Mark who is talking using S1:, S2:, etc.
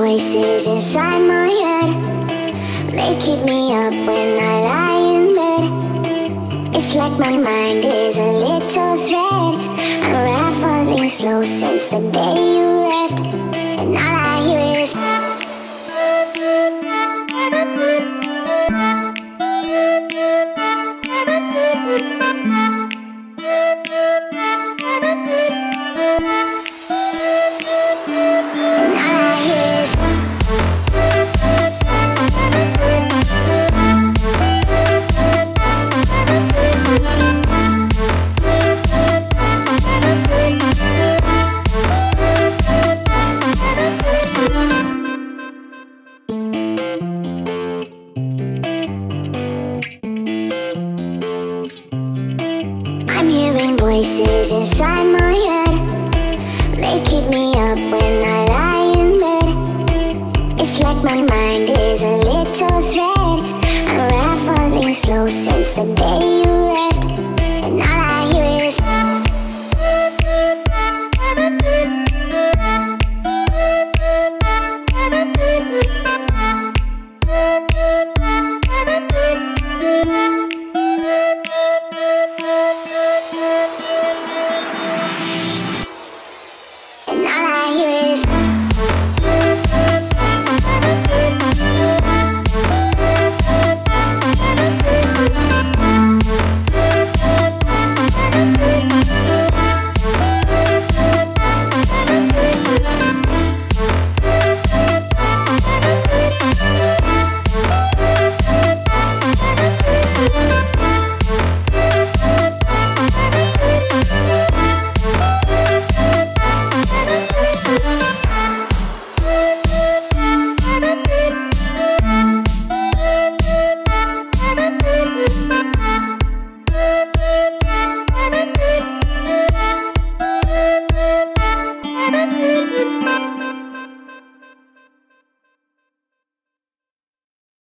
S1: voices inside my head. They keep me up when I lie in bed. It's like my mind is a little thread, unraveling slow since the day you left. And all I hear is voices inside my head. They keep me up when I lie in bed. It's like my mind is a little thread, unraveling slow since the day you left.